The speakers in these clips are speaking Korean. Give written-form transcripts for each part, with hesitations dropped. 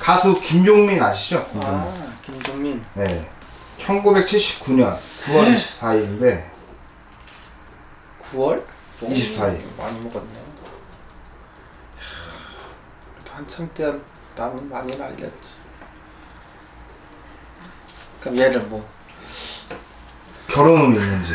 가수 김종민 아시죠? 아, 김종민. 네. 1979년 9월 24일인데 9월? 24일. 많이 먹었네. 한참 때 나는 많이 날렸지. 그럼 얘를 뭐 결혼은 있는지.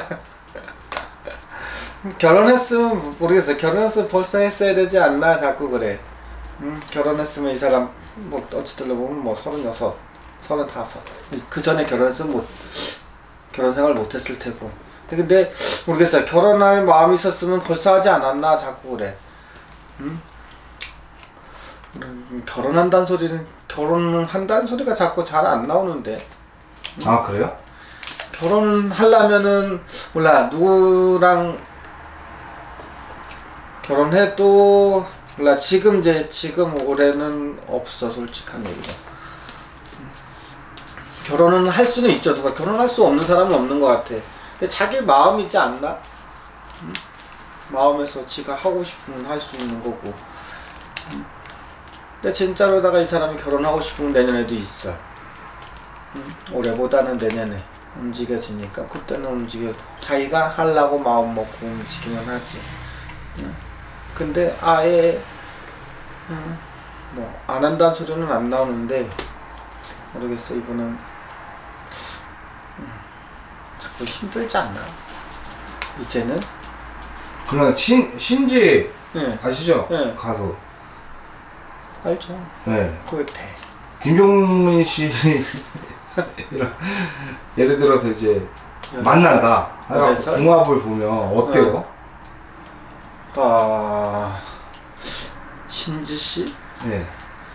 결혼했으면 모르겠어. 결혼했으면 벌써 했어야 되지 않나 자꾸 그래. 결혼했으면 이 사람 뭐 어찌 들어보면 뭐 36, 35. 그 전에 결혼했으면 못 결혼 생활 못했을 테고. 근데 모르겠어요. 결혼할 마음이 있었으면 벌써 하지 않았나 자꾸 그래. 결혼한다는 소리는 결혼한다는 소리가 자꾸 잘 안 나오는데. 아 그래요? 결혼하려면은 몰라 누구랑 결혼해도 몰라 지금 올해는 없어 솔직한 얘기가. 결혼은 할 수는 있죠. 누가 결혼할 수 없는 사람은 없는 것 같아. 근데 자기 마음이지 않나? 마음에서 지가 하고 싶으면 할 수 있는 거고. 근데 진짜로다가 이 사람이 결혼하고 싶으면 내년에도 있어. 올해보다는 내년에 움직여지니까 그때는 자기가 하려고 마음 먹고 움직이면 하지. 근데 아예 뭐 안 한다는 소리는 안 나오는데 모르겠어. 이분은 자꾸 힘들지 않나? 이제는? 그럼 신지 네. 아시죠? 네. 가수. 알죠. 네. 그렇대. 김종민 씨 예를 들어서 이제 만난다. 궁합을 보면 어때요? 신지 씨? 네.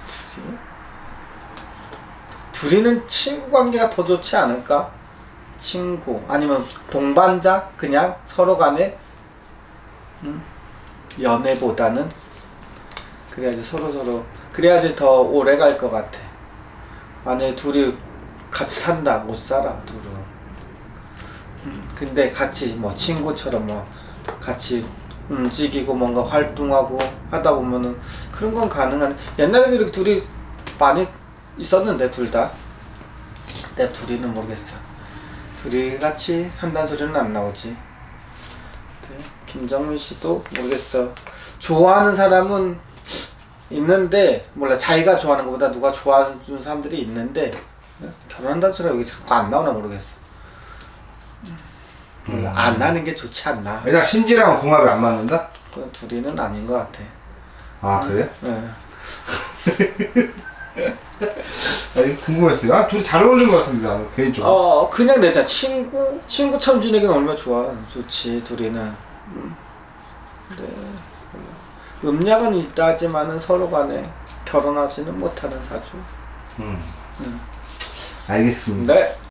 둘이는 친구 관계가 더 좋지 않을까? 친구 아니면 동반자? 그냥 서로 간에 연애보다는 그래야지 서로 그래야지 더 오래 갈 것 같아. 만약에 둘이 같이 산다 못 살아 둘은. 근데 같이 뭐 친구처럼 뭐 같이 움직이고 뭔가 활동하고 하다 보면은 그런 건 가능한. 옛날에도 이렇게 둘이 많이 있었는데 둘 다. 근데 둘이는 모르겠어. 둘이 같이 한다는 소리는 안 나오지. 네. 김정민 씨도 모르겠어. 좋아하는 사람은 있는데 몰라 자기가 좋아하는 것보다 누가 좋아해주는 사람들이 있는데 결혼한다는 소리가 여기 자꾸 안 나오나 모르겠어. 몰라 안 나는 게 좋지 않나. 일단 신지랑 궁합이 안 맞는다? 그건 둘이는 아닌 것 같아. 아 그래? 네. 궁금했어요. 둘이 잘 어울리는 것 같은데 나는 개인적으로. 그냥 내자 친구처럼 지내기는 얼마나 좋아. 좋지 둘이는. 네. 음약은 있다지만은 서로 간에 결혼하지는 못하는 사주. 알겠습니다. 네.